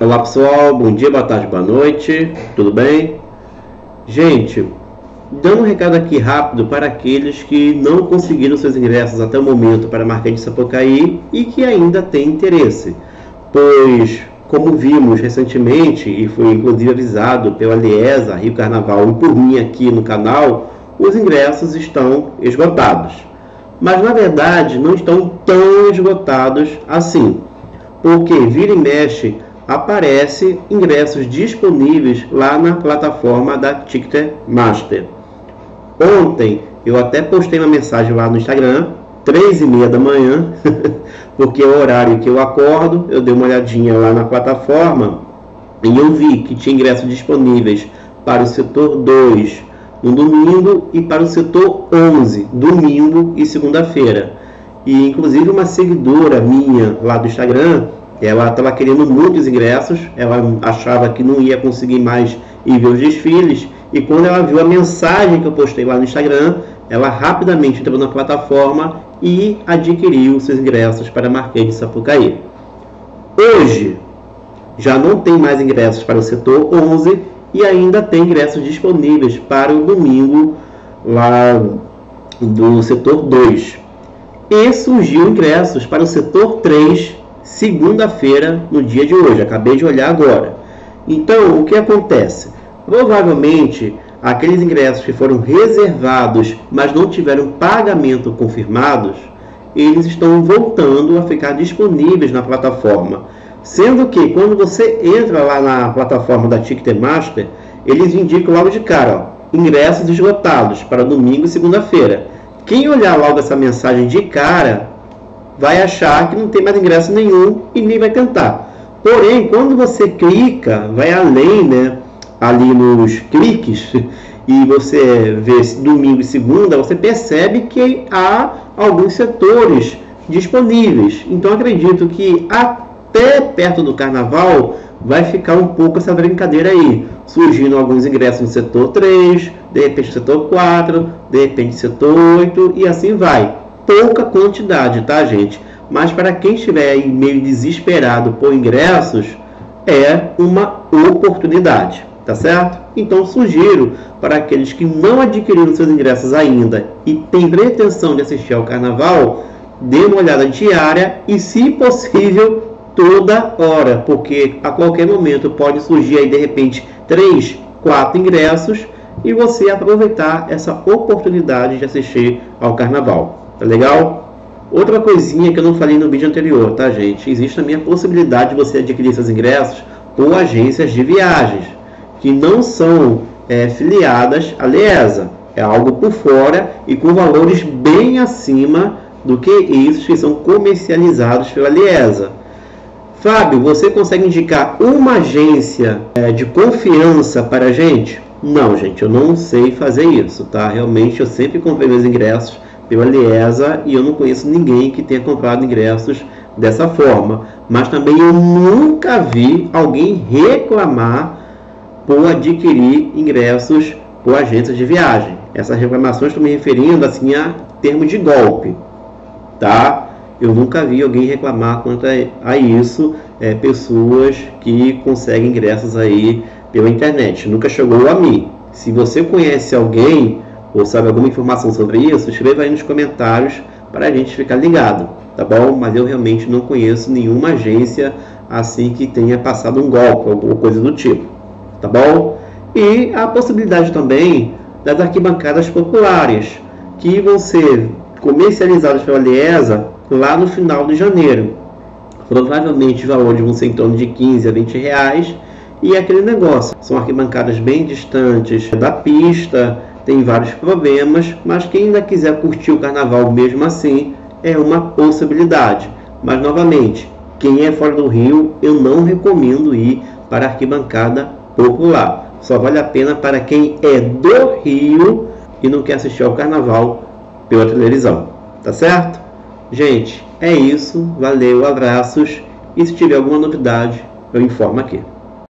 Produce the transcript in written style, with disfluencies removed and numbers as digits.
Olá pessoal, bom dia, boa tarde, boa noite, tudo bem? Gente, dando um recado aqui rápido para aqueles que não conseguiram seus ingressos até o momento para a Marquês de Sapucaí e que ainda têm interesse, pois, como vimos recentemente e foi inclusive avisado pela Aliesa, Rio Carnaval e por mim aqui no canal, os ingressos estão esgotados. Mas na verdade não estão tão esgotados assim, porque vira e mexe aparece ingressos disponíveis lá na plataforma da Ticketmaster. Ontem eu até postei uma mensagem lá no Instagram, 3h30 da manhã, porque é o horário que eu acordo. Eu dei uma olhadinha lá na plataforma e eu vi que tinha ingressos disponíveis para o setor 2 no domingo e para o setor 11, domingo e segunda-feira. E inclusive uma seguidora minha lá do Instagram, ela estava querendo muitos ingressos, ela achava que não ia conseguir mais ir ver os desfiles, e quando ela viu a mensagem que eu postei lá no Instagram, ela rapidamente entrou na plataforma e adquiriu seus ingressos para a Marquês de Sapucaí. Hoje, já não tem mais ingressos para o setor 11 e ainda tem ingressos disponíveis para o domingo lá do setor 2. E surgiu ingressos para o setor 3, segunda-feira, no dia de hoje. Acabei de olhar agora. Então, o que acontece? Provavelmente, aqueles ingressos que foram reservados, mas não tiveram pagamento confirmados, eles estão voltando a ficar disponíveis na plataforma. Sendo que, quando você entra lá na plataforma da Ticketmaster, eles indicam logo de cara, ó, ingressos esgotados para domingo e segunda-feira. Quem olhar logo essa mensagem de cara, vai achar que não tem mais ingresso nenhum e nem vai tentar. Porém, quando você clica, vai além, né, ali nos cliques, e você vê domingo e segunda, você percebe que há alguns setores disponíveis. Então, acredito que até perto do carnaval vai ficar um pouco essa brincadeira aí, surgindo alguns ingressos no setor 3, de repente no setor 4, de repente no setor 8 e assim vai. Pouca quantidade, tá, gente? Mas para quem estiver aí meio desesperado por ingressos, é uma oportunidade, tá certo? Então sugiro para aqueles que não adquiriram seus ingressos ainda e têm pretensão de assistir ao carnaval, dê uma olhada diária e, se possível, toda hora, porque a qualquer momento pode surgir aí de repente 3, 4 ingressos e você aproveitar essa oportunidade de assistir ao carnaval. Tá legal? Outra coisinha que eu não falei no vídeo anterior, tá, gente? Existe também a possibilidade de você adquirir seus ingressos por agências de viagens, que não são filiadas à Aliesa. É algo por fora e com valores bem acima do que esses que são comercializados pela Aliesa. Fábio, você consegue indicar uma agência de confiança para a gente? Não, gente, eu não sei fazer isso, tá? Realmente eu sempre comprei meus ingressos pela Aliesa e eu não conheço ninguém que tenha comprado ingressos dessa forma. Mas também eu nunca vi alguém reclamar por adquirir ingressos por agências de viagem. Essas reclamações estou me referindo assim a termo de golpe, tá? Eu nunca vi alguém reclamar quanto a isso, pessoas que conseguem ingressos aí pela internet. Nunca chegou a mim. Se você conhece alguém ou sabe alguma informação sobre isso, escreva aí nos comentários para a gente ficar ligado, tá bom? Mas eu realmente não conheço nenhuma agência assim que tenha passado um golpe, alguma coisa do tipo, tá bom? E a possibilidade também das arquibancadas populares, que vão ser comercializadas pela Aliesa lá no final de janeiro. Provavelmente os valores vão ser em torno de 15 a 20 reais, e aquele negócio, são arquibancadas bem distantes da pista, tem vários problemas, mas quem ainda quiser curtir o carnaval mesmo assim, é uma possibilidade. Mas novamente, quem é fora do Rio, eu não recomendo ir para a arquibancada popular. Só vale a pena para quem é do Rio e não quer assistir ao carnaval pela televisão, tá certo? Gente, é isso, valeu, abraços, e se tiver alguma novidade, eu informo aqui.